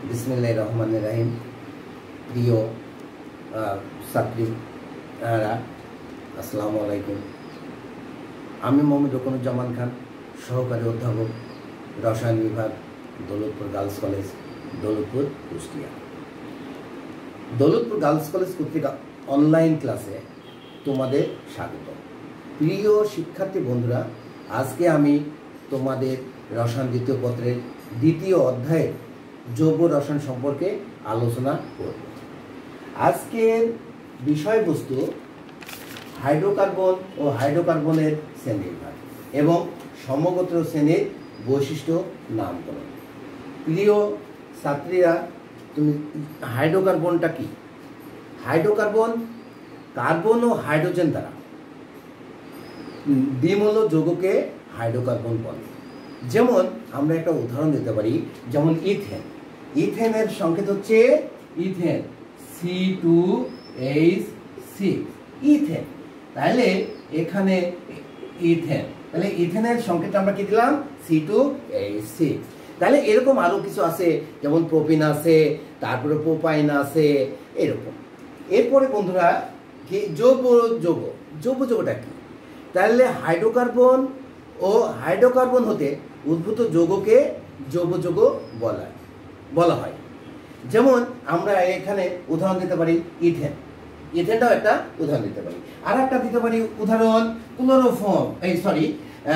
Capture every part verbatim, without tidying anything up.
বিসমিল্লাহির রহমানির রহিম। প্রিয় ছাত্রীরা, আসসালামু আলাইকুম। আমি মোহাম্মদ রুকনুজ্জামান খান, সহকারী অধ্যাপক, রসায়ন বিভাগ, Daulatpur girls college, Daulatpur, Kushtia. Daulatpur girls college কর্তৃক অনলাইন ক্লাসে তোমাদের স্বাগত। প্রিয় শিক্ষার্থী বন্ধুরা, আজকে আমি তোমাদের রসায়ন দ্বিতীয় পত্রের দ্বিতীয় অধ্যায়ের জৈব রসায়ন সম্পর্কে আলোচনা করব। আজকের বিষয়বস্তু হাইড্রোকার্বন ও হাইড্রোকার্বনের শ্রেণীবিভাগ এবং সমগোত্র শ্রেণীর বৈশিষ্ট্য নামকরণ। প্রিয় ছাত্রীরা, তুমি হাইড্রোকার্বনটা কি? হাইড্রোকার্বন কার্বন ও হাইড্রোজেন দ্বারা দ্বিমূল যৌগকে হাইড্রোকার্বন বলে। যেমন আমরা একটা উদাহরণ দিতে পারি, যেমন ইথেন। ইথেনের সংকেত হচ্ছে ethane, C two H six, ethane. তাহলে এখানে ইথেন, তাহলে ইথেনের সংকেতটা আমরা কি দিলাম? C two H six. তাহলে এরকম আরো কিছু আছে, যেমন প্রোপিন আছে, তারপরে প্রোপাইন আছে, এরকম। এরপরে বন্ধুরা কি জৈব যৌগ। জৈব যৌগটা কি? তাহলে হাইড্রোকার্বন ও হাইড্রোকার্বন হতে উদ্ভূত যৌগকে জৈব যৌগ বলা বলা হয়। যেমন আমরা এখানে উদাহরণ দিতে পারি ইথেন। ইথেনটাও একটা উদাহরণ দিতে পারি। আর একটা দিতে পারি উদাহরণ ক্লোরোফর্ম, এই সরি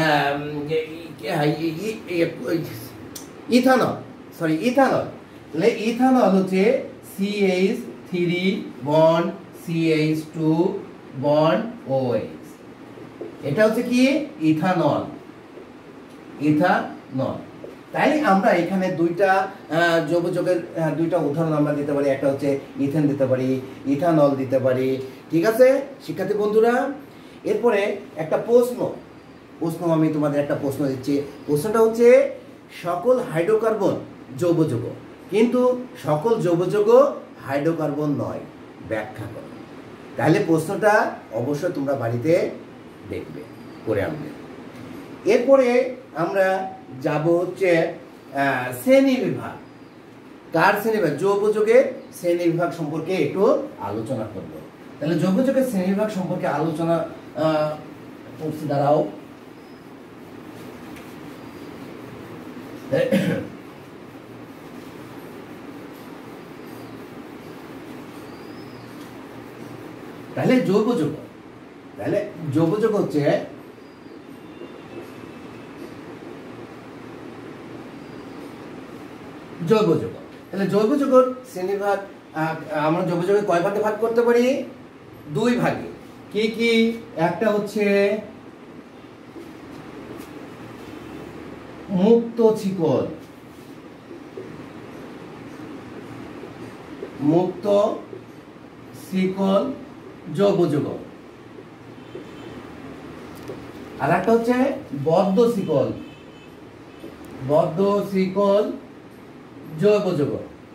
ইথানল, সরি ইথানল। তাহলে ইথানল হচ্ছে C H three bond C H two bond O H. এটা হচ্ছে কি? Ethanol, ethanol. তাই আমরা এখানে দুইটা জৈব যৌগের দুইটা উদাহরণ আমরা দিতে পারি। একটা হচ্ছে ইথেন দিতে পারি, ইথানল দিতে পারি। ঠিক আছে শিক্ষার্থী বন্ধুরা? এরপরে একটা প্রশ্ন প্রশ্ন আমি তোমাদের একটা প্রশ্ন দিচ্ছি। প্রশ্নটা হচ্ছে, সকল হাইড্রোকার্বন জৈব যৌগ, কিন্তু সকল জৈব যৌগ হাইড্রোকার্বন নয়, ব্যাখ্যা করো। তাহলে প্রশ্নটা অবশ্যই তোমরা বাড়িতে দেখবে, করে আনবে। এরপরে আমরা যাব হচ্ছে শ্রেণী বিভাগ। কার শ্রেণী বিভাগ? জৈব যৌগের শ্রেণী বিভাগ সম্পর্কে একটু আলোচনা করব। তাহলে জৈব যৌগের শ্রেণী বিভাগ সম্পর্কে আলোচনা করছি। দাঁড়াও। তাহলে জৈব যৌগ, তাহলে জৈব যৌগ হচ্ছে জৈব যৌগ। তাহলে জৈব যৌগের শ্রেণীবিভাগ আমরা জৈব যৌগের কয় ভাগে ভাগ করতে পারি? দুই ভাগে। কি কি? একটা হচ্ছে মুক্ত শিকল, মুক্ত শিকল জৈব যৌগ। আর একটা হচ্ছে বদ্ধ শিকল, বদ্ধ শিকল জৈব যৌগ।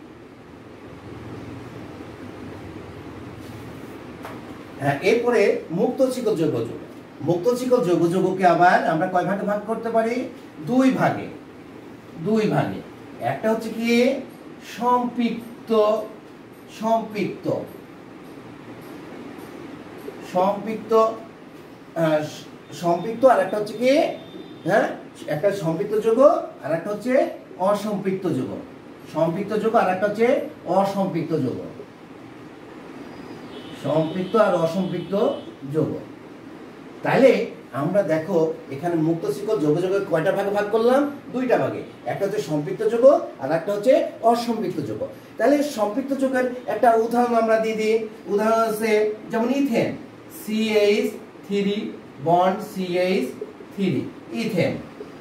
হ্যাঁ, এরপরে মুক্ত শিকল জৈব যৌগ। মুক্ত শিকল জৈব যৌগকে আবার আমরা কয় ভাগে ভাগ করতে পারি? দুই ভাগে, দুই ভাগে। একটা হচ্ছে কি সম্পৃক্ত, সম্পৃক্ত সম্পৃক্ত সম্পৃক্ত আর একটা হচ্ছে কি, হ্যাঁ, একটা সম্পৃক্ত যৌগ আর একটা হচ্ছে অসম্পৃক্ত যৌগ। সম্পৃক্ত যৌগ আর একটা হচ্ছে অসম্পৃক্ত যৌগ। সম্পৃক্ত আর অসম্পৃক্ত যৌগ। তাহলে আমরা দেখো এখানে মুক্ত শিকল জৈব যৌগের কয়টা ভাগে ভাগ করলাম? দুইটা ভাগে। একটা হচ্ছে সম্পৃক্ত যৌগ আর একটা হচ্ছে অসম্পৃক্ত যৌগ। তাহলে সম্পৃক্ত যৌগের একটা উদাহরণ আমরা দিয়ে দিই। উদাহরণ আছে যেমন ethane, C H three bond C H three, ethane.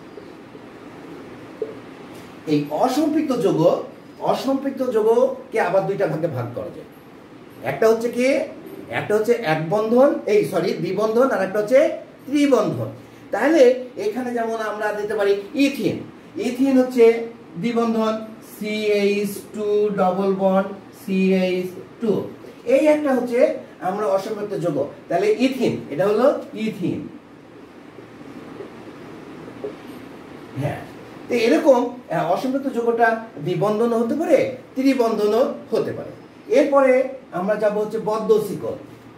এই অসম্পৃক্ত যৌগ, অসম্পৃক্ত যৌগকে আবার দুইটা ভাগে ভাগ করা যায়। একটা হচ্ছে কি, একটা হচ্ছে এক বন্ধন, এই সরি দ্বিবন্ধন, আর একটা হচ্ছে ত্রিবন্ধন। তাহলে এখানে যেমন আমরা দিতে পারি ইথিন। ইথিন হচ্ছে দ্বিবন্ধন, C H two double bond C H two. এই একটা হচ্ছে আমরা অসম্পৃক্ত যৌগ। তাহলে ইথিন, এটা হলো ইথিন। হ্যাঁ, তো এরকম অসম্পৃক্ত যৌগটা দ্বিবন্ধনও হতে পারে, ত্রিবন্ধনও হতে পারে। এরপরে আমরা যাব হচ্ছে বদ্ধ শিকল।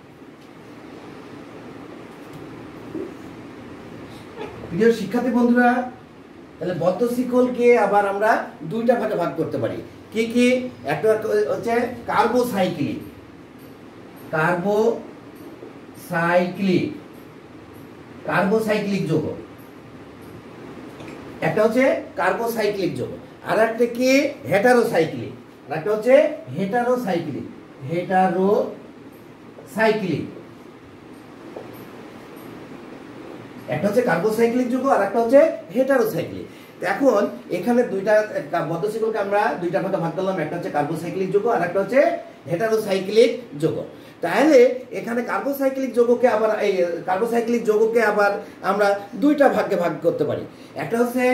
প্রিয় শিক্ষার্থী বন্ধুরা, তাহলে বদ্ধ শিকলকে আবার আমরা দুইটা ভাগে ভাগ করতে পারি। কি কি? একটা হচ্ছে কার্বোসাইক্লিক, কার্বোসাইক্লিক কার্বোসাইক্লিক যৌগ, একটা হচ্ছে কার্বোসাইক্লিক যৌগ, আর একটা কি হেটারোসাইক্লিক, আর একটা হচ্ছে হেটারোসাইক্লিক হেটারোসাইক্লিক একটা হচ্ছে কার্বোসাইক্লিক যৌগ আর একটা হচ্ছে হেটারোসাইক্লিক। এখন এখানে দুইটা বদ্ধ শিকলকে আমরা দুইটা ভাগে ভাগ করলাম, একটা হচ্ছে কার্বোসাইক্লিক যৌগ আর একটা হচ্ছে হেটারোসাইক্লিক যৌগ। তাহলে এখানে কার্বোসাইক্লিক যৌগকে আবার এই কার্বোসাইক্লিক যৌগকে আবার আমরা দুইটা ভাগে ভাগ করতে পারি। একটা হচ্ছে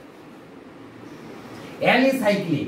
অ্যালিসাইক্লিক,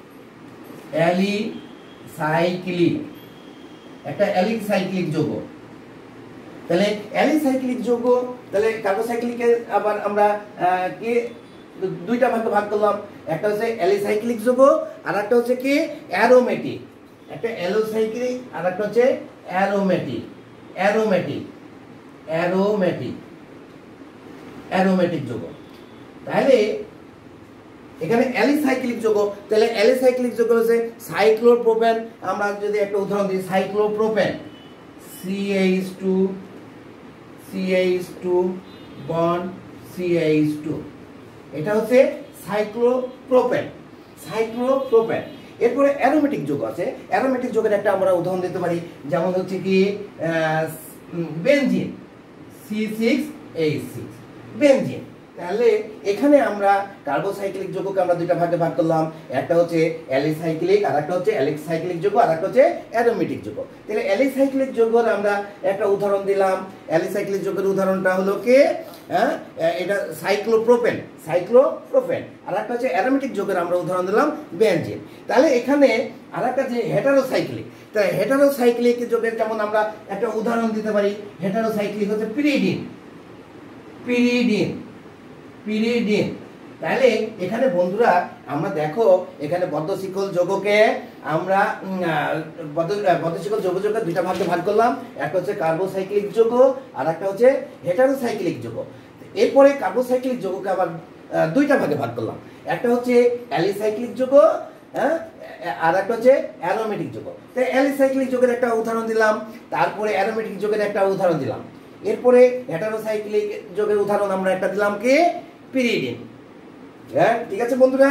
অ্যালিসাইক্লিক একটা অ্যালিসাইক্লিক যৌগ। তাহলে অ্যালিসাইক্লিক যৌগ, তাহলে কার্বোসাইক্লিকে আবার আমরা কি দুইটা ভাগে ভাগ করলাম, একটা হচ্ছে অ্যালিসাইক্লিক যৌগ আর একটা হচ্ছে কি অ্যারোমেটিক, একটা অ্যালোসাইক্লিক আর একটা হচ্ছে অ্যারোমেটিক অ্যারোমেটিক অ্যারোমেটিক অ্যারোমেটিক যৌগ। তাহলে এখানে অ্যালিসাইক্লিক যৌগ, তাহলে অ্যালিসাইক্লিক যৌগ হচ্ছে সাইক্লোপ্রোপেন। আমরা যদি একটা উদাহরণ দিই, cyclopropane C H two C H two bond C H two, এটা হচ্ছে সাইক্লোপ্রোপেন সাইক্লোপ্রোপেন। এরপরে অ্যারোমেটিক যৌগ আছে। অ্যারোমেটিক যৌগের একটা আমরা উদাহরণ দিতে পারি, যেমন হচ্ছে কি benzene C six H six benzene. তাহলে এখানে আমরা কার্বোসাইক্লিক যৌগকে আমরা দুইটা ভাগে ভাগ করলাম, একটা হচ্ছে অ্যালিসাইক্লিক আর একটা হচ্ছে অ্যালিসাইক্লিক যৌগ আর একটা হচ্ছে অ্যারোমেটিক যৌগ। তাহলে অ্যালিসাইক্লিক যৌগের আমরা একটা উদাহরণ দিলাম, অ্যালিসাইক্লিক যৌগের উদাহরণটা হলো কি হ্যাঁ এটা সাইক্লোপ্রোপেন সাইক্লোপ্রোপেন আর একটা হচ্ছে অ্যারোমেটিক যৌগের আমরা উদাহরণ দিলাম বেনজিন। তাহলে এখানে আর একটা যে হেটারোসাইক্লিক, তাহলে হেটারোসাইক্লিক যৌগের যেমন আমরা একটা উদাহরণ দিতে পারি, হেটারোসাইক্লিক হচ্ছে পিরিডিন পিরিডিন পিরিডিন। তাহলে এখানে বন্ধুরা আমরা দেখো এখানে বদ্ধ শিকল যৌগকে আমরা বদ্ধ বদ্ধ শিকল যৌগ যৌগ দুইটা ভাগে ভাগ করলাম, একটা হচ্ছে কার্বোসাইক্লিক যৌগ আর একটা হচ্ছে হেটারোসাইক্লিক যৌগ। এরপরে কার্বোসাইক্লিক যৌগকে আবার দুইটা ভাগে ভাগ করলাম, একটা হচ্ছে অ্যালিসাইক্লিক যৌগ হ্যাঁ আর একটা হচ্ছে অ্যারোমেটিক যৌগ। তো অ্যালিসাইক্লিক যৌগের একটা উদাহরণ দিলাম, তারপরে অ্যারোমেটিক যৌগের একটা উদাহরণ দিলাম, এরপরে হেটারোসাইক্লিক যৌগের উদাহরণ আমরা একটা দিলাম কি পিরিডিন। হ্যাঁ ঠিক আছে বন্ধুরা।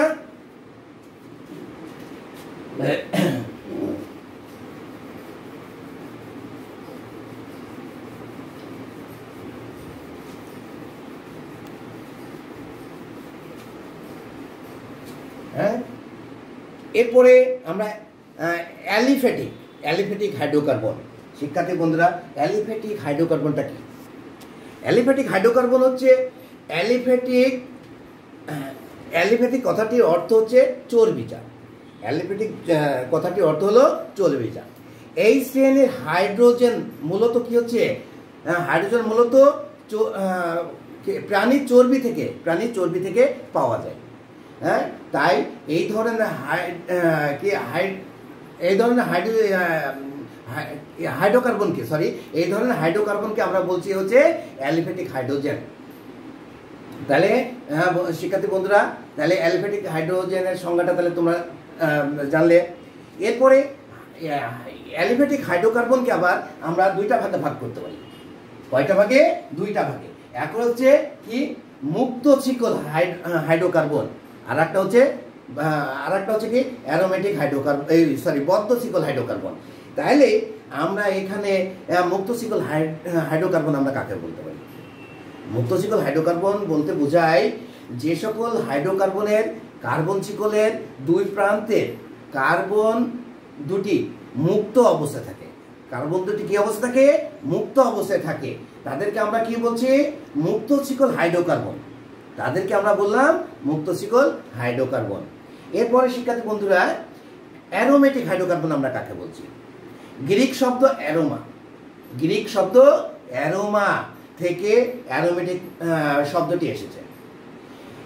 হ্যাঁ এরপরে আমরা অ্যালিফ্যাটিক অ্যালিফ্যাটিক হাইড্রোকার্বন। শিক্ষার্থী বন্ধুরা, অ্যালিফ্যাটিক হাইড্রোকার্বনটা কি? অ্যালিফ্যাটিক হাইড্রোকার্বন হচ্ছে অ্যালিফ্যাটিক অ্যালিফ্যাটিক কথাটির অর্থ হচ্ছে চর্বিজাত। অ্যালিফ্যাটিক কথাটির অর্থ হলো চর্বিজাত। এই শ্রেণীর হাইড্রোজেন মূলত কি হচ্ছে, হাইড্রোজেন মূলত প্রাণীর চর্বি থেকে প্রাণীর চর্বি থেকে পাওয়া যায়। হ্যাঁ তাই এই ধরনের কি হাই এই ধরনের হাইড্রো হাইড্রোকার্বনকে সরি এই ধরনের হাইড্রোকার্বনকে আমরা বলছি হচ্ছে অ্যালিফ্যাটিক হাইড্রোজেন। তাহলে হ্যাঁ শিক্ষার্থী বন্ধুরা, তাহলে অ্যালিফ্যাটিক হাইড্রোজেনের সংজ্ঞাটা তাহলে তোমরা জানলে। এরপরে অ্যালিফ্যাটিক হাইড্রোকার্বনকে আবার আমরা দুইটা ভাগে ভাগ করতে পারি। কয়টা ভাগে? দুইটা ভাগে। একটা হচ্ছে কি মুক্ত শিকল হাইড্রোকার্বন আর একটা হচ্ছে আর একটা হচ্ছে কি অ্যারোমেটিক হাইড্রোকার্বন এই সরি বদ্ধ শিকল হাইড্রোকার্বন। তাহলে আমরা এখানে মুক্ত শিকল হাইড্রোকার্বন আমরা কাকে বলতে পারি? মুক্ত শিকল হাইড্রোকার্বন বলতে বোঝায় যে সকল হাইড্রোকার্বনের কার্বন শিকলের দুই প্রান্তে কার্বন দুটি মুক্ত অবস্থায় থাকে। কার্বন দুটি কি অবস্থা থাকে? মুক্ত অবস্থায় থাকে। তাদেরকে আমরা কি বলছি? মুক্ত শিকল হাইড্রোকার্বন। তাদেরকে আমরা বললাম মুক্ত শিকল হাইড্রোকার্বন। এরপরে শিক্ষার্থী বন্ধুরা, অ্যারোমেটিক হাইড্রোকার্বন আমরা কাকে বলছি? গ্রিক শব্দ অ্যারোমা গ্রিক শব্দ অ্যারোমা থেকে অ্যারোমেটিক শব্দটি এসেছে।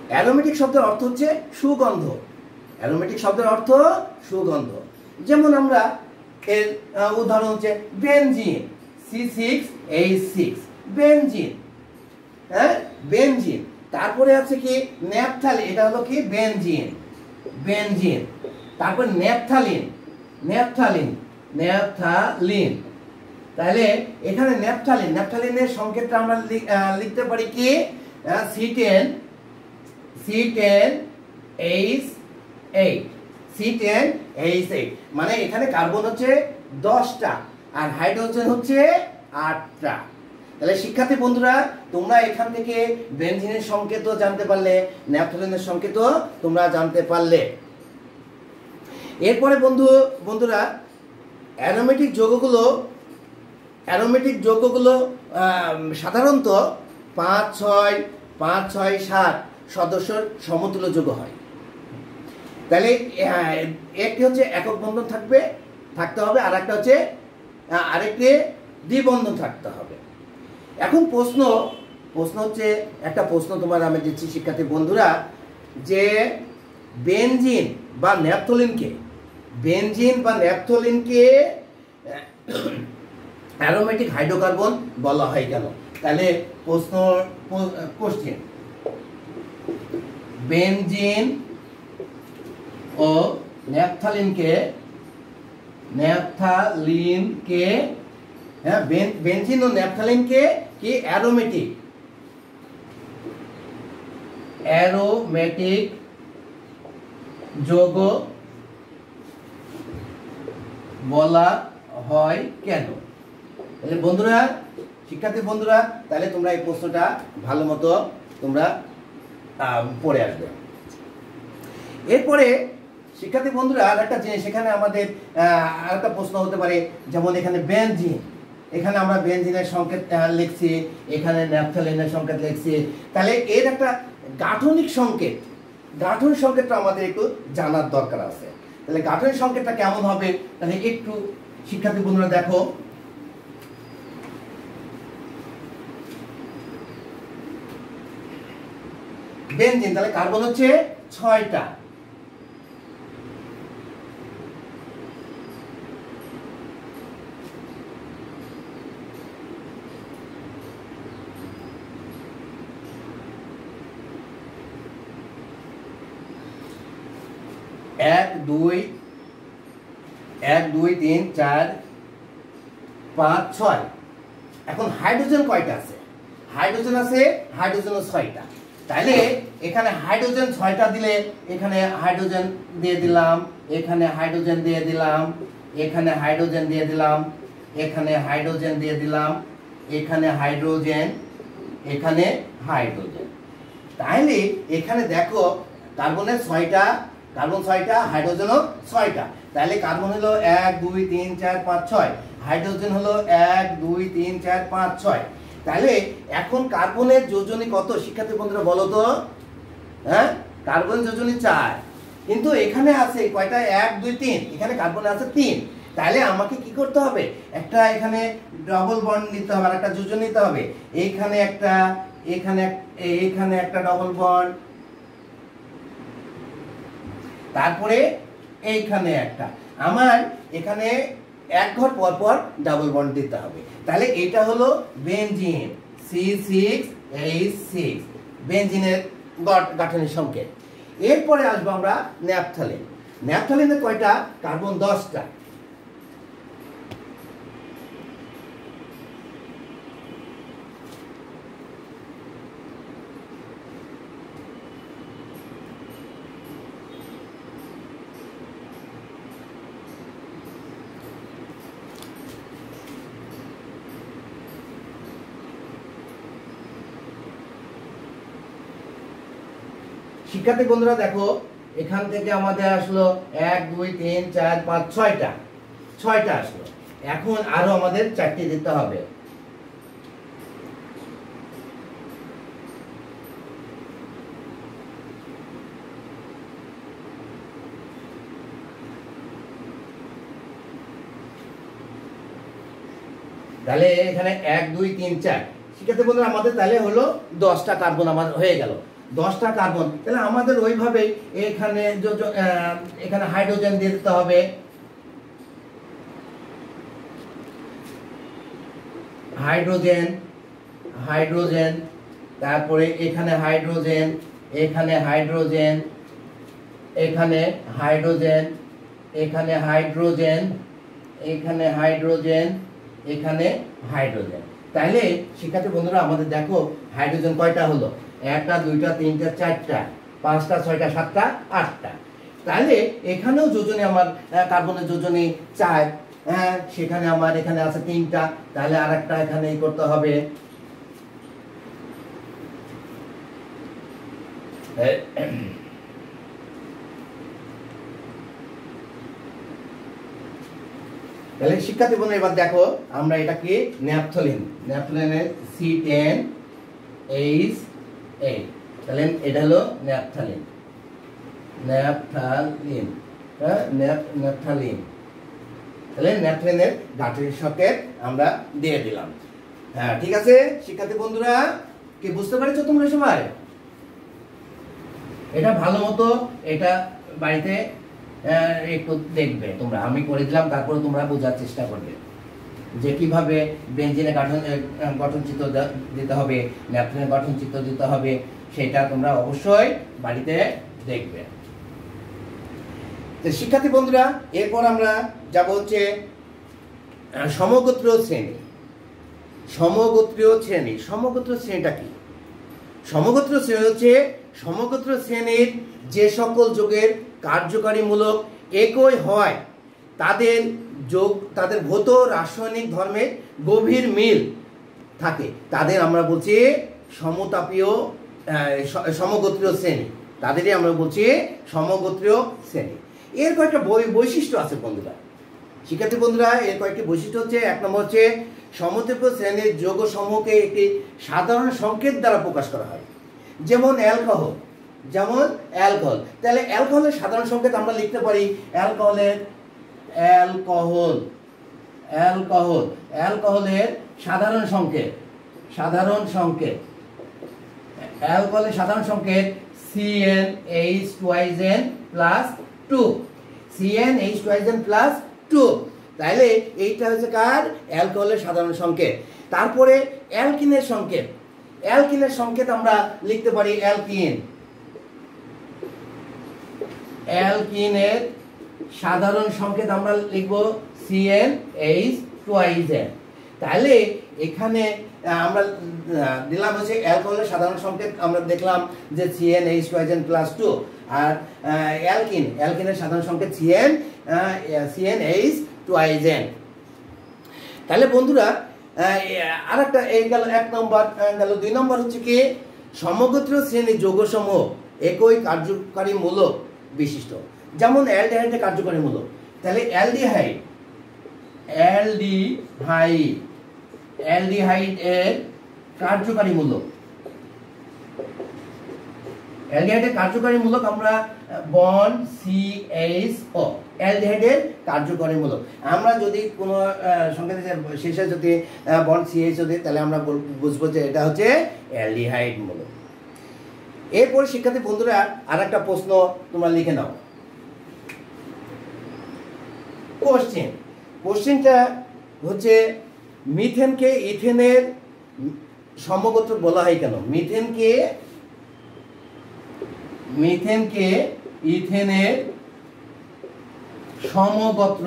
অ্যারোমেটিক শব্দের অর্থ হচ্ছে সুগন্ধ। অ্যারোমেটিক শব্দের অর্থ সুগন্ধ। যেমন আমরা এর উদাহরণ হচ্ছে benzene, C six H six, benzene. হ্যাঁ, বেনজিন। তারপরে আছে কি ন্যাপথালিন, এটা হলো কি বেনজিন, বেনজিন। তারপর ন্যাপথালিন, ন্যাপথালিন, ন্যাপথালিন। তাহলে এখানে ন্যাপথালিন, ন্যাপথালিনের সংকেতটা আমরা লিখতে পারি কি C ten, C ten H eight, C ten H eight. মানে এখানে কার্বন হচ্ছে দশটা আর হাইড্রোজেন হচ্ছে আটটা। তাহলে শিক্ষার্থী বন্ধুরা, তোমরা এখান থেকে বেনজিনের সংকেতও জানতে পারলে, ন্যাপথালিনের সংকেতও তোমরা জানতে পারলে। এরপরে বন্ধু বন্ধুরা অ্যারোমেটিক যৌগগুলো অ্যারোমেটিক যৌগগুলো সাধারণত পাঁচ ছয় পাঁচ ছয় সাত সদস্যর সমতুল্য যৌগ হয়। তাহলে একটি হচ্ছে একক বন্ধন থাকবে থাকতে হবে, আর একটা হচ্ছে আরেকটি দ্বিবন্ধন থাকতে হবে। এখন প্রশ্ন প্রশ্ন হচ্ছে একটা প্রশ্ন তোমার আমি দিচ্ছি শিক্ষার্থী বন্ধুরা, যে বেনজিন বা ন্যাপথলিনকে বেনজিন বা ন্যাপথলিনকে অ্যারোমেটিক হাইড্রোকার্বন বলা হয় কেন? তাহলে প্রশ্ন কোশ্চেন, বেনজিন ও ন্যাপথালিনকে ন্যাপথালিনকে হ্যাঁ বেনজিন ও ন্যাপথালিনকে কি অ্যারোমেটিক অ্যারোমেটিক যৌগ বলা হয় কেন? তাহলে বন্ধুরা, শিক্ষার্থী বন্ধুরা, তাহলে তোমরা এই প্রশ্নটা ভালো মতো তোমরা পড়ে আসবে। এরপরে শিক্ষার্থী বন্ধুরা আর একটা জিনিস, এখানে আমাদের আর একটা প্রশ্ন হতে পারে, যেমন এখানে বেনজিন, এখানে আমরা বেনজিনের সংকেত লিখছি, এখানে ন্যাপথালিনের সংকেত লিখছি। তাহলে এর একটা গাঠনিক সংকেত, গাঠনিক সংকেতটা আমাদের একটু জানার দরকার আছে। তাহলে গাঠনিক সংকেতটা কেমন হবে? তাহলে একটু শিক্ষার্থী বন্ধুরা দেখো, বেনজিন, তাহলে কার্বন হচ্ছে ছয়টা, এক দুই এক দুই তিন চার পাঁচ ছয়। এখন হাইড্রোজেন কয়টা আছে? হাইড্রোজেন আছে হাইড্রোজেন ছয়টা। তাহলে এখানে হাইড্রোজেন ছয়টা দিলে এখানে হাইড্রোজেন দিয়ে দিলাম, এখানে হাইড্রোজেন দিয়ে দিলাম, এখানে হাইড্রোজেন দিয়ে দিলাম, এখানে হাইড্রোজেন দিয়ে দিলাম, এখানে হাইড্রোজেন, এখানে হাইড্রোজেন। তাহলে এখানে দেখো কার্বনের ছয়টা, কার্বন ছয়টা, হাইড্রোজেনও ছয়টা। তাহলে কার্বন হলো এক দুই তিন চার পাঁচ ছয়, হাইড্রোজেন হলো এক দুই তিন চার পাঁচ ছয়। তাহলে এখন কার্বনের যোজনী কত শিক্ষার্থী বন্ধুরা বলো তো? হ্যাঁ, কার্বন যোজনী চার, কিন্তু এখানে আছে কয়টা? এক দুই তিন, এখানে কার্বনে আছে তিন। তাহলে আমাকে কি করতে হবে? একটা এখানে ডবল বন্ড নিতে হবে, আর একটা যোজন নিতে হবে। এইখানে একটা, এখানে এইখানে একটা ডবল বন্ড, তারপরে এইখানে একটা। আমার এখানে এক ঘর পর পর ডাবল বন্ড দিতে হবে। তাহলে এটা হলো benzene, C six H six, বেনজিনের গাঠনিক সংকেত। এরপরে আসবো আমরা ন্যাপথালিন। ন্যাপথালিনের কয়টা? কার্বন দশটা। শিক্ষার্থী বন্ধুরা দেখো, এখান থেকে আমাদের আসলো এক দুই তিন চার পাঁচ ছয়টা, ছয়টা আসলো। এখন আরো আমাদের চারটি দিতে হবে। তাহলে এখানে এক দুই তিন চার, শিক্ষার্থী বন্ধুরা আমাদের তাহলে হলো দশটা কার্বন আমার হয়ে গেল। দশটা কার্বন, তাহলে আমাদের ওইভাবে এখানে এখানে হাইড্রোজেন দিয়ে দিতে হবে, হাইড্রোজেন হাইড্রোজেন তারপরে এখানে হাইড্রোজেন, এখানে হাইড্রোজেন, এখানে হাইড্রোজেন, এখানে হাইড্রোজেন, এখানে হাইড্রোজেন, এখানে হাইড্রোজেন। তাহলে শিক্ষার্থী বন্ধুরা আমাদের দেখো হাইড্রোজেন কয়টা হলো, একটা দুইটা তিনটা চারটা পাঁচটা ছয়টা সাতটা আটটা। তাহলে এখানেও যোজনী আমার কার্বনের যোজনী চার, হ্যাঁ সেখানে আমার এখানে আছে তিনটা, তাহলে আর একটা এখানে করতে হবে। তাহলে শিক্ষার্থী বন্ধুরা এবার দেখো আমরা এটাকে ন্যাপথলিন, ন্যাপথলিনের সি টেন এইচ এইট, তাহলে এটা হলো ন্যাপথলিন, ন্যাপথালিন, হ্যাঁ ন্যাপথালিন। তাহলে ন্যাপথলিনের গাঠনিক সংকেত আমরা দিয়ে দিলাম। হ্যাঁ ঠিক আছে শিক্ষার্থী বন্ধুরা, কি বুঝতে পেরেছো তোমরা সবাই? এটা ভালো মতো এটা বাড়িতে একটু দেখবে তোমরা, আমি করে দিলাম, তারপরে তোমরা বোঝার চেষ্টা করবে যে কিভাবে বেঞ্জিনের গঠন গঠন চিত্র দিতে হবে, ন্যাপথলিনের গঠন চিত্র দিতে হবে, সেটা তোমরা অবশ্যই বাড়িতে দেখবে। তো শিক্ষার্থী বন্ধুরা এরপর আমরা যাব হচ্ছে সমগোত্রীয় শ্রেণী। সমগোত্রীয় শ্রেণী, সমগোত্রীয় শ্রেণীটা কি? সমগোত্রীয় শ্রেণী হচ্ছে সমগোত্র শ্রেণীর যে সকল যৌগের কার্যকারীমূলক একই হয়, তাদের যোগ তাদের ভৌত রাসায়নিক ধর্মের গভীর মিল থাকে, তাদের আমরা বলছি সমতাপীয় সমগোত্রীয় শ্রেণী, তাদেরই আমরা বলছি সমগোত্রীয় শ্রেণী। এর কয়েকটা বৈশিষ্ট্য আছে বন্ধুরা, শিক্ষার্থী বন্ধুরা এর কয়েকটি বৈশিষ্ট্য হচ্ছে, এক নম্বর হচ্ছে সমতাপীয় শ্রেণীর যৌগ সমূহকে একটি সাধারণ সংকেত দ্বারা প্রকাশ করা হয়, যেমন অ্যালকোহল, যেমন অ্যালকোহল। তাহলে অ্যালকোহলের সাধারণ সংকেত আমরা লিখতে পারি অ্যালকোহলের অ্যালকোহল অ্যালকোহল অ্যালকোহলের সাধারণ সংকেত, সাধারণ সংকেত অ্যালকোহলের সাধারণ সংকেত C n H twice n plus two, C n H twice n plus two. তাহলে এইটা হচ্ছে কার? অ্যালকোহলের সাধারণ সংকেত। তারপরে অ্যালকিনের সংকেত, অ্যালকিনের সংকেত আমরা লিখতে পারি অ্যালকিন, অ্যালকিনের সাধারণ সংকেত আমরা লিখব C n H twice n. তাহলে এখানে আমরা দিলাম হচ্ছে অ্যালকোহলের সাধারণ সংকেত, আমরা দেখলাম যে C n H twice n plus two, আর অ্যালকিন অ্যালকিনের সাধারণ সংকেত C n C n H twice n. তাহলে বন্ধুরা আর একটা এই গেল এক নম্বর গেল। দুই নম্বর হচ্ছে কি সমগোত্রীয় শ্রেণীর যৌগসমূহ একই কার্যকারী মূলক বিশিষ্ট, যেমন অ্যালডিহাইডের কার্যকারী মূলক। তাহলে অ্যালডিহাইড অ্যালডিহাইড অ্যালডিহাইড এর কার্যকারী মূলক, অ্যালডিহাইডের কার্যকারী মূলক আমরা বন্ড সি এইচ ও, অ্যালডিহাইডের কার্যকারী মূলক। আমরা যদি কোনো সংকেতের শেষে যদি বন্ড সি এইচ ও দিই তাহলে আমরা বুঝবো যে এটা হচ্ছে অ্যালডিহাইড মূলক। এরপর শিক্ষার্থী বন্ধুরা আর একটা প্রশ্ন তোমরা লিখে নাও। কোশ্চেন, কোশ্চেনটা হচ্ছে মিথেনকে ইথেনের সমগোত্র বলা হয় কেন? মিথেনকে মিথেনকে ইথেনের সমগোত্র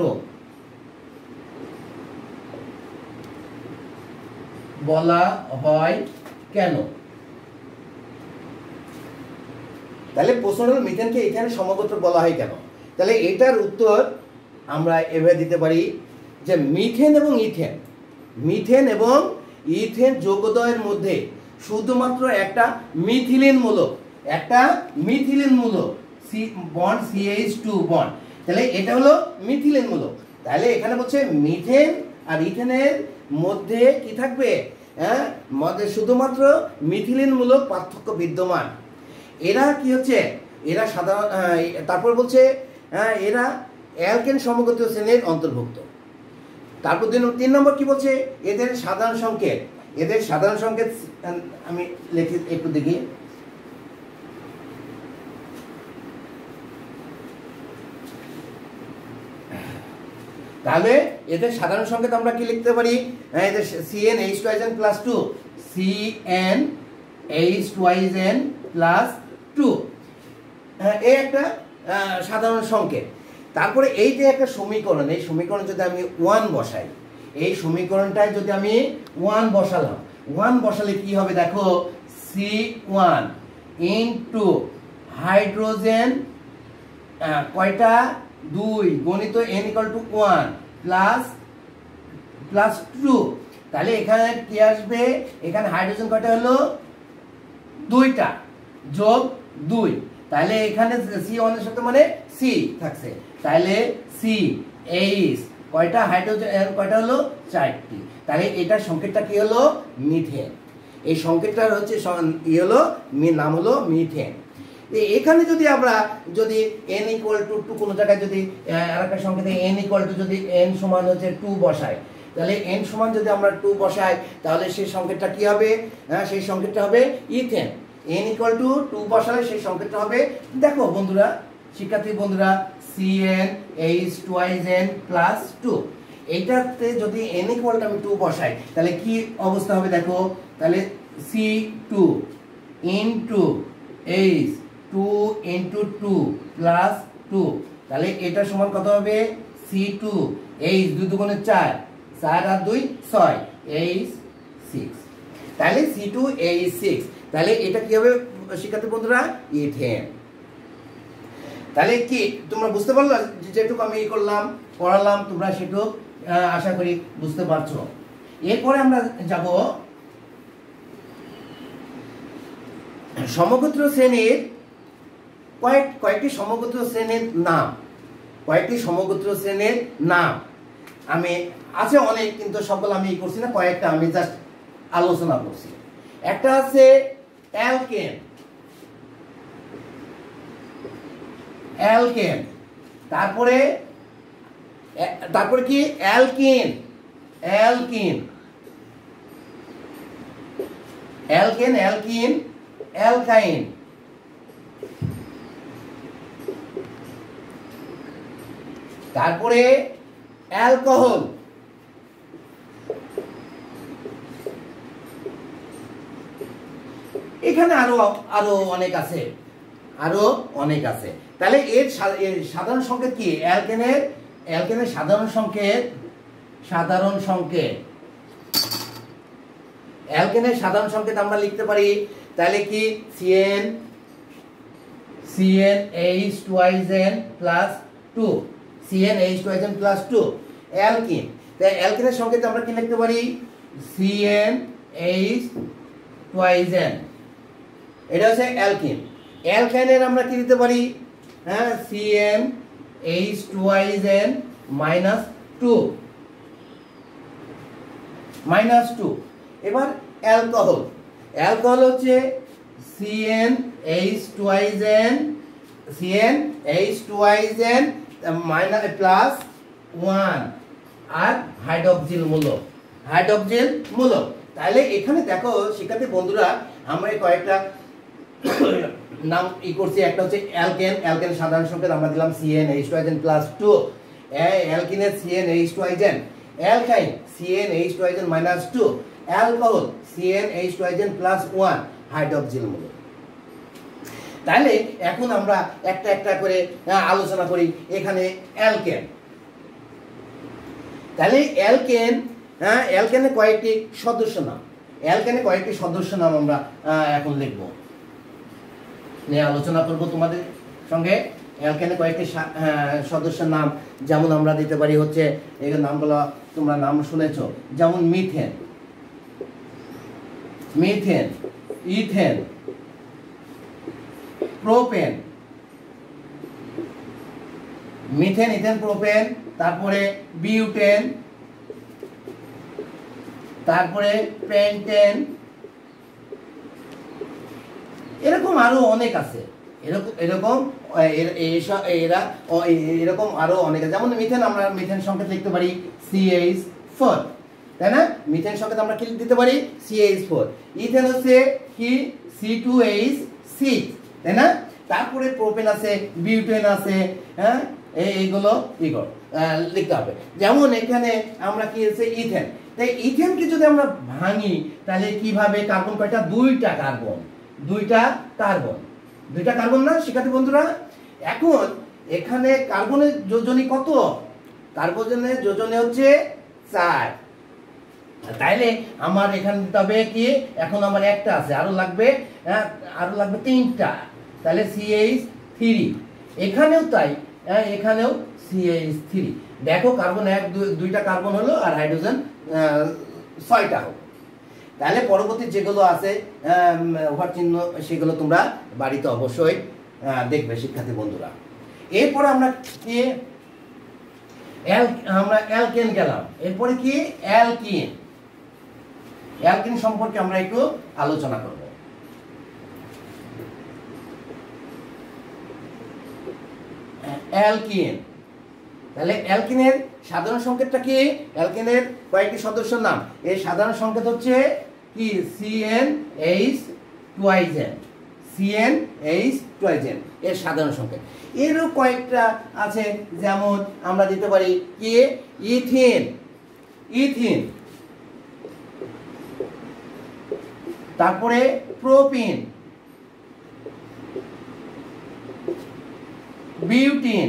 বলা হয় কেন? তাহলে প্রশ্ন হলো মিথেনকে ইথেনের সমগোত্র বলা হয় কেন? তাহলে এটার উত্তর আমরা এভাবে দিতে পারি যে মিথেন এবং ইথেন মিথেন এবং ইথেন যৌগদ্বয়ের মধ্যে শুধুমাত্র একটা মিথিলিন মূলক, একটা মিথিলিন মূলক C bond C H two bond, তাহলে এটা হলো মিথিলিন মূলক। তাহলে এখানে বলছে মিথেন আর ইথেনের মধ্যে কি থাকবে? হ্যাঁ মধ্যে শুধুমাত্র মিথিলিন মূলক পার্থক্য বিদ্যমান। এরা কি হচ্ছে? এরা সাধারণ, তারপর বলছে হ্যাঁ এরা অ্যালকেন সমগোত্রীয় শ্রেণীর অন্তর্ভুক্ত। তারপর তিন নম্বর কি বলছে? এদের সাধারণ সংকেত, এদের সাধারণ সংকেত আমি লিখি একটু দেখি। তাহলে এদের সাধারণ সংকেত আমরা কি লিখতে পারি, এদের C n H twice plus two, C n H twice plus two, এই একটা সাধারণ সংকেত। তারপরে এই যে একটা সমীকরণ, এই সমীকরণ যদি আমি ওয়ান বসাই, এই সমীকরণটায় যদি আমি ওয়ান বসালাম, ওয়ান বসালে কি হবে দেখো, সি ওয়ান ইনটু হাইড্রোজেন কয়টা দুই গণিত n equal to one plus plus two, তাহলে এখানে কি আসবে, এখানে হাইড্রোজেন কয়টা হলো দুইটা যোগ দুই, তাহলে এখানে সি ওয়ান এর সাথে মানে সি থাকছে, তাহলে সি এইচ কয়টা হাইড্রোজেন কয়টা হলো চারটি, তাহলে এটার সংকেতটা কি হলো মিথেন। এই সংকেতটার হচ্ছে ই হলো নাম হলো মিথেন। এখানে যদি আমরা যদি এন ইকুয়াল টু টু কোনো জায়গায় যদি আরেকটা সংকেতে এন ইকুয়াল টু যদি এন সমান হচ্ছে টু বসাই, তাহলে এন সমান যদি আমরা টু বসাই তাহলে সেই সংকেতটা কি হবে, হ্যাঁ সেই সংকেতটা হবে ethane. N equal two two বসালে সেই সংকেতটা হবে, দেখো বন্ধুরা, শিক্ষার্থী বন্ধুরা, C n H twice plus two, এইটাতে যদি এন ইকুয়াল টু আমি টু বসাই তাহলে কি অবস্থা হবে দেখো, তাহলে C two into H two into two plus two, তাহলে এটা সমান কত হবে, সি টু এইচ দুই দুগুণে চার, চার আর দুই ছয়, এইচ সিক্স, তাহলে সি টু এইচ সিক্স, তাহলে এটা কি হবে শিক্ষার্থী বন্ধুরা, ইথেন। তাহলে কি তোমরা বুঝতে পারলো, যেটুকু আমি করলাম পড়ালাম তোমরা সেটুকু আশা করি বুঝতে পারছো। এরপরে আমরা যাব সমগোত্র শ্রেণীর কয়েক কয়েকটি সমগোত্র শ্রেণীর নাম, কয়েকটি সমগোত্র শ্রেণীর নাম আমি আছে অনেক, কিন্তু সকল আমি করছি না, কয়েকটা আমি জাস্ট আলোচনা করছি। একটা আছে অ্যালকেন, অ্যালকেন, তারপরে তারপরে কি alkene, alkene, alkane, alkene, alkyne, তারপরে অ্যালকোহল, এখানে আরো আরো অনেক আছে, আরো অনেক আছে। তাহলে এর সাধারণ সংকেত কি, অ্যালকেনের অ্যালকেনের সাধারণ সংকেত, সাধারণ সংকেত অ্যালকেনের সাধারণ সংকেত আমরা লিখতে পারি, তাহলে কি C n C n H twice plus two, C n H twice plus two, alkene, তাই অ্যালকেনের সংকেত আমরা কি লিখতে পারি, সিএন এইচ টু আইজেন, এটা হচ্ছে অ্যালকিন। অ্যালকাইনের আমরা কি দিতে পারি, হ্যাঁ C n H twice minus two, minus two. এবার অ্যালকোহল, অ্যালকোহল হচ্ছে C n H twice, C n H twice minus plus one আর হাইড্রোক্সিল মূলক, হাইড্রোক্সিল মূলক। তাহলে এখানে দেখো শিক্ষার্থী বন্ধুরা, আমরা কয়েকটা নাম ই করছি, একটা হচ্ছে অ্যালকেন, অ্যালকেন সাধারণ সংকেত আমরা দিলাম C n H twice plus two, অ্যালকিনের C n H twice, alkyne C n H twice minus two, alcohol C n H twice plus one, hydroxyl মূলক। তাহলে এখন আমরা একটা একটা করে আলোচনা করি। এখানে অ্যালকেন, তাহলে অ্যালকেন, হ্যাঁ অ্যালকেনের কয়েকটি সদস্য নাম, অ্যালকেনের কয়েকটি সদস্য নাম আমরা এখন লিখব, নিয়ে আলোচনা করব তোমাদের সঙ্গে। অ্যালকেনের কয়েকটি সদস্যের নাম, যেমন আমরা দিতে পারি হচ্ছে, এই নামগুলো তোমরা নাম শুনেছ, যেমন methane, methane, ethane, propane, methane, ethane, propane, তারপরে বিউটেন, তারপরে পেন্টেন, এরকম আরো অনেক আছে, এরকম এরকম এরা এরকম আরো অনেক আছে। যেমন মিথেন, আমরা মিথেন সংকেত লিখতে পারি সি এইচ ফোর, তাই না, মিথেন সংকেত আমরা কি দিতে পারি, সি এইচ ফোর। ইথেন হচ্ছে কি সি টু এইচ সিক্স, তাই না। তারপরে প্রোপেন আছে, বিউটেন আছে, হ্যাঁ এইগুলো ইগো লিখতে হবে। যেমন এখানে আমরা কি আছে ইথেন, তাই ইথেনকে যদি আমরা ভাঙি তাহলে কিভাবে, কার্বন কয়টা, দুইটা কার্বন, দুইটা কার্বন, দুইটা কার্বন না শিক্ষার্থী বন্ধুরা। এখন এখানে কার্বনের যোজনী কত, কার্বনের যোজনী হচ্ছে চার, তাইলে আমার এখানে দিতে হবে কি, এখন আমার একটা আছে, আরো লাগবে, আরো লাগবে তিনটা, তাহলে সি এইচ থ্রি, এখানেও তাই, এখানেও সি এইচ থ্রি। দেখো কার্বন এক দুইটা কার্বন হলো আর হাইড্রোজেন ছয়টা হলো। তাহলে পরবর্তী যেগুলো আছে ওভার চিহ্ন সেগুলো তোমরা বাড়িতে অবশ্যই দেখবে শিক্ষার্থী বন্ধুরা। এরপরে আমরা কি আমরা অ্যালকেন গেলাম, এরপরে কি অ্যালকিন, অ্যালকিন সম্পর্কে আমরা একটু আলোচনা করব। অ্যালকিন, তাহলে অ্যালকিনের সাধারণ সংকেতটা কি, অ্যালকিনের কয়েকটি সদস্যের নাম, এর সাধারণ সংকেত হচ্ছে কি C n H twice n, C n H twice n এর সাধারণ সংকেত। এরও কয়েকটা আছে, যেমন আমরা দিতে পারি কি ইথিন, ইথিন, তারপরে প্রোপিন, বিউটিন,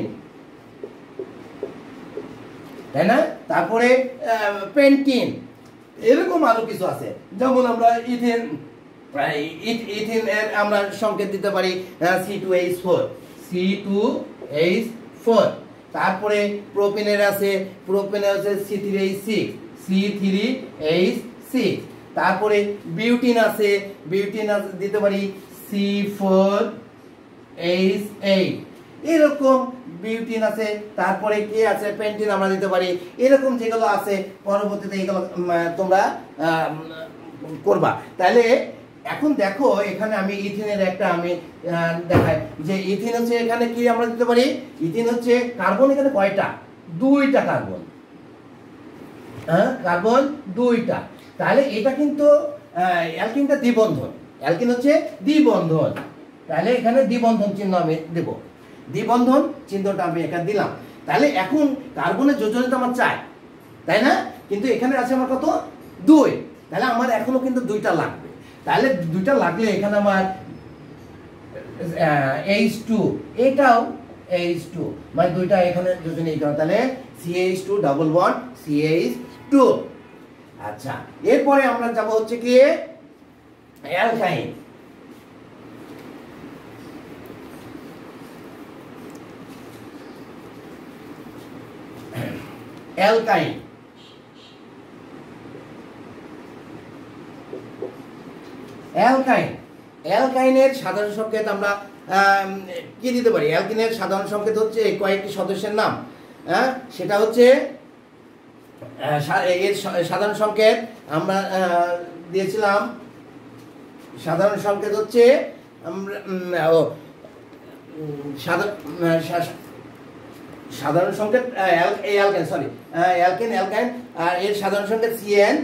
তাই না, তারপরে পেন্টিন, এরকম আরো কিছু আছে। যেমন আমরা ইথিন, ইথিন এর আমরা সংকেত দিতে পারি C two H four, C two H four, তারপরে প্রোপিনের আছে, প্রোপিনের আছে C three H six, C three H six, তারপরে বিউটিন আছে, বিউটিন দিতে পারি সি ফোর এইচ এইট, এরকম বিউটিন আছে। তারপরে কি আছে পেন্টিন আমরা দিতে পারি, এরকম যেগুলো আছে পরবর্তীতে এগুলো তোমরা করবা। তাহলে এখন দেখো এখানে আমি ইথিনের একটা আমি দেখাই যে ইথিন হচ্ছে এখানে কি আমরা দিতে পারি, ইথিন হচ্ছে কার্বন এখানে কয়টা, দুইটা কার্বন, হ্যাঁ কার্বন দুইটা, তাহলে এটা কিন্তু অ্যালকিনটা দ্বিবন্ধন, অ্যালকিন হচ্ছে দ্বিবন্ধন, তাহলে এখানে দ্বিবন্ধন চিহ্ন আমি দেব, দ্বিবন্ধন চিহ্নটা আমি এখানে দিলাম। তাহলে এখন কার্বনের যোজনী তো আমার চাই, তাই না, কিন্তু এখানে আছে আমার কত, দুই, তাহলে আমার এখনো কিন্তু দুইটা লাগবে। তাহলে দুইটা লাগলে এখানে আমার এইচ টু, এটাও এইচ টু, মানে দুইটা এখানে যোজনী এই কারণে, তাহলে C H two double bond C H two. আচ্ছা, এরপরে আমরা যাব হচ্ছে কি অ্যালকাইন, অ্যালকাইন, অ্যালকাইন, অ্যালকাইনের সাধারণ সংকেত আমরা কি দিতে পারি, অ্যালকিনের সাধারণ সংকেত হচ্ছে কয়েকটি সদস্যের নাম, হ্যাঁ সেটা হচ্ছে এর সাধারণ সংকেত আমরা দিয়েছিলাম, সাধারণ সংকেত হচ্ছে আমরা সাধারণ সংকেত অ্যালকেন, সরি অ্যালকেন, অ্যালকাইন, আর এর সাধারণ সংকেত C n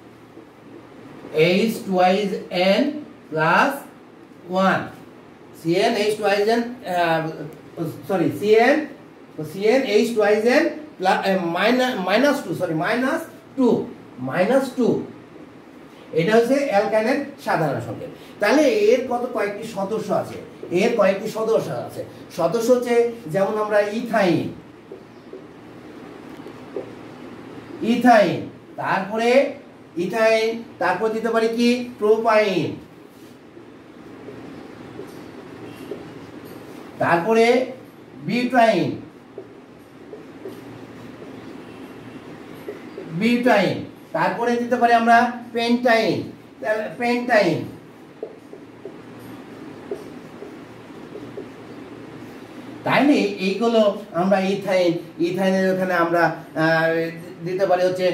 H twice n plus one, C n H twice n, sorry C n C n H twice n plus minus two, sorry minus two, minus two, এটা হচ্ছে অ্যালকাইনের সাধারণ সংকেত। তাহলে এর কত কয়েকটি সদস্য আছে, এর কয়েকটি সদস্য আছে, সদস্য হচ্ছে যেমন আমরা ইথাইন, ইথাইন, তারপরে ইথাইন, তারপর দিতে পারি কি প্রোপাইন, তারপরে বিউটাইন, বিউটাইন, তারপরে দিতে পারি আমরা পেন্টাইন, পেন্টাইন, তাইলে এইগুলো আমরা ইথাইন, ইথাইনের ওখানে আমরা দিতে পারি হচ্ছে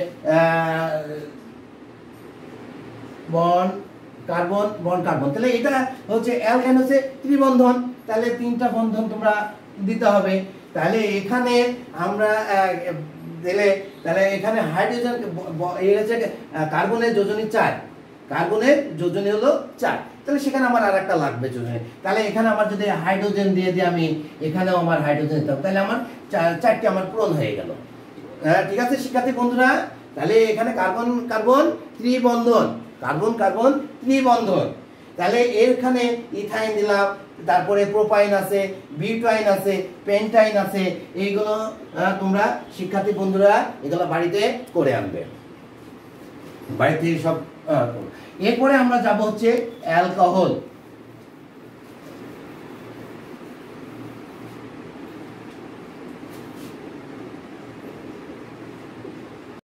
বন কার্বন, বন কার্বন, তাহলে এটা হচ্ছে অ্যালকাইন হচ্ছে ত্রিবন্ধন, তাহলে তিনটা বন্ধন তোমরা দিতে হবে। তাহলে এখানে আমরা দিলে তাহলে এখানে হাইড্রোজেন এই হচ্ছে কার্বনের যোজনী চার, কার্বনের যোজনী হলো চার, তাহলে সেখানে আমার আর একটা লাগবে চলে। তাহলে এখানে আমার যদি হাইড্রোজেন দিয়ে দিই আমি, এখানেও আমার হাইড্রোজেন দিতাম, তাহলে আমার চারটি আমার পূরণ হয়ে গেল। হ্যাঁ ঠিক আছে শিক্ষার্থী বন্ধুরা, তাহলে এখানে কার্বন কার্বন ত্রিবন্ধন, কার্বন কার্বন ত্রিবন্ধন। তাহলে এখানে ইথাইন দিলাম, তারপরে প্রোপাইন আছে, বিউটাইন আছে, পেন্টাইন আছে, এইগুলো তোমরা শিক্ষার্থী বন্ধুরা এগুলো বাড়িতে করে আনবে, বাড়িতে সব। এরপরে আমরা যাব হচ্ছে অ্যালকোহল।